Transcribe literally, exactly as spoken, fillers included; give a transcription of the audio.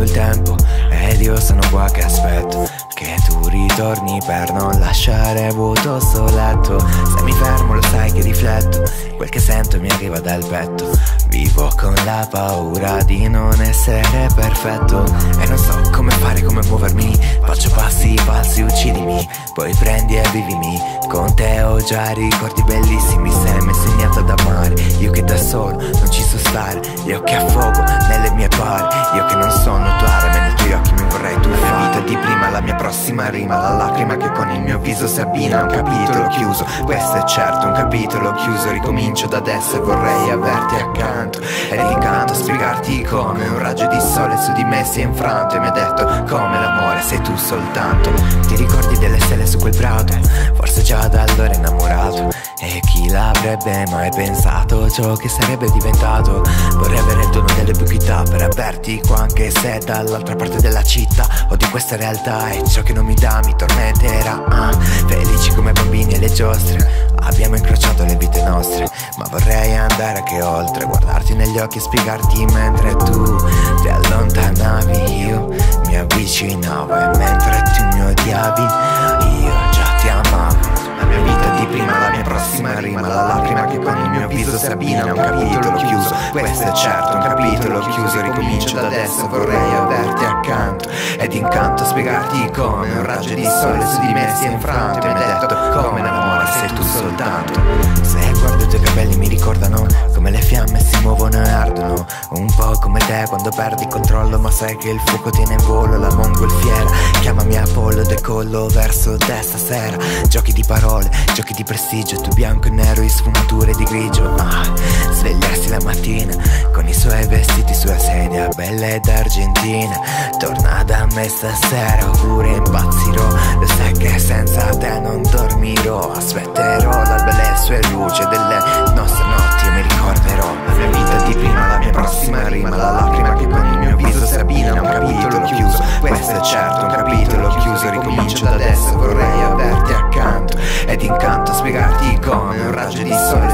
passando il tempo ed io sono qua che aspetto che tu ritorni per non lasciare vuoto sto letto. Se mi fermo lo sai che rifletto, quel che sento mi arriva dal petto. Vivo con la paura di non essere perfetto e non so come fare, come muovermi. Faccio passi falsi, uccidimi, poi prendi e vivimi. Con te ho già ricordi bellissimi, sei mi hai insegnato ad amare. Io che da solo non ci so stare, gli occhi a fuoco nelle mie pari. Io che non so nuotare, ma nei tuoi occhi mi vorrei tuffare. La vita di prima, la mia prossima rima, la lacrima che con il mio viso si abbina. Un capitolo chiuso, questo è certo un capitolo chiuso. Ricomincio da adesso e vorrei averti accanto ed incanto a spiegarti come un raggio di sole su di me si è infranto e mi ha detto come l'amore sei tu soltanto. Ti ricordi delle stelle su quel prato? Forse già da allora innamorato. E chi l'avrebbe mai pensato ciò che sarebbe diventato? Vorrei avere il dono dell'ubiquità per averti qua anche se dall'altra parte della città. Ho di questa realtà e ciò che non mi dà mi tormenterà. ah, Felici come bambini e le giostre abbiamo incrociato le vite nostre, ma vorrei andare anche oltre, guardarti negli occhi e spiegarti mentre tu ti allontanavi. Io mi avvicinavo e mentre tu mi odiavi io già ti amavo. La mia vita di prima, la mia prossima rima, la lacrima che con il mio viso si abbina. Un capitolo chiuso, questo è certo un capitolo chiuso. Ricomincio da adesso, vorrei averti accanto ed incanto a spiegarti come un raggio di sole su di me si è infranto e mi ha detto come l'amore sei tu soltanto. Se guardo i tuoi capelli mi ricordano come le fiamme si muovono e ardono, un po' come te quando perdi il controllo, ma sai che il fuoco tiene in volo la mongolfiera. Chiamami Apollo, decollo verso te stasera. Giochi di parole, giochi di prestigio, tu bianco e nero in sfumature di grigio. ah, Svegliarsi la mattina con i suoi vestiti sulla sedia, bella ed argentina. Torna da me stasera oppure impazzirò. Lo sai che senza te non dormirò. Aspetterò l'alba e le sue luci delle nostre notti e mi ricorderò la mia vita di prima, la mia prossima rima, la lacrima che con il mio viso si abbina. Un capitolo chiuso, questo è certo un capitolo chiuso. Ricomincio da adesso, vorrei averti accanto ed incanto a spiegarti come un raggio di sole